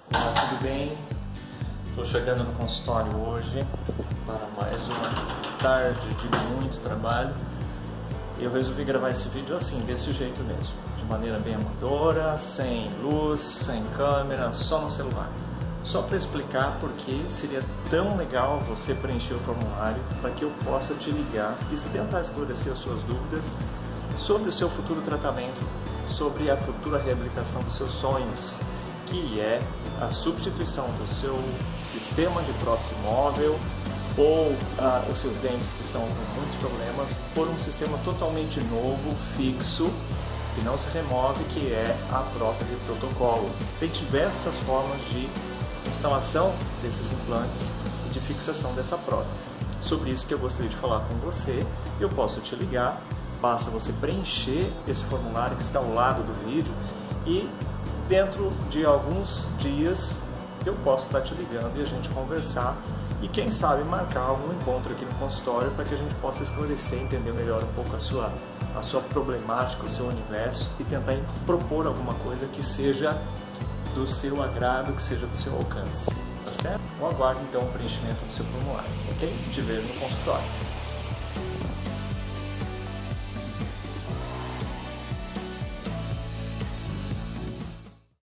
Olá, tudo bem? Estou chegando no consultório hoje para mais uma tarde de muito trabalho. Eu resolvi gravar esse vídeo assim, desse jeito mesmo, de maneira bem amadora, sem luz, sem câmera, só no celular. Só para explicar por que seria tão legal você preencher o formulário para que eu possa te ligar e tentar esclarecer as suas dúvidas sobre o seu futuro tratamento, sobre a futura reabilitação dos seus sonhos, que é a substituição do seu sistema de prótese móvel ou os seus dentes que estão com muitos problemas por um sistema totalmente novo, fixo, que não se remove, que é a prótese protocolo. Tem diversas formas de instalação desses implantes e de fixação dessa prótese. Sobre isso que eu gostaria de falar com você. Eu posso te ligar, basta você preencher esse formulário que está ao lado do vídeo e dentro de alguns dias eu posso estar te ligando e a gente conversar e quem sabe marcar algum encontro aqui no consultório para que a gente possa esclarecer, entender melhor um pouco a sua problemática, o seu universo e tentar propor alguma coisa que seja do seu agrado, que seja do seu alcance, tá certo? Eu aguardo então o preenchimento do seu formulário, ok? Te vejo no consultório.